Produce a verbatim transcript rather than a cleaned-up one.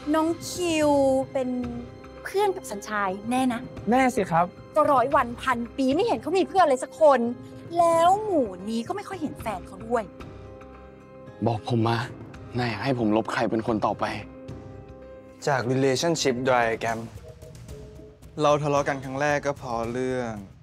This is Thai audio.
น้องคิวเป็นเพื่อนกับสัญชัยแน่นะแน่สิครับก็ร้อยวันพันปีไม่เห็นเขามีเพื่อนเลยสักคน แล้วหมู่นี้ก็ไม่ค่อยเห็นแฟนเขาด้วยบอกผมมานายอยากให้ผมลบใครเป็นคนต่อไปจาก relationship diagram เราทะเลาะกันครั้งแรกก็พอเรื่อง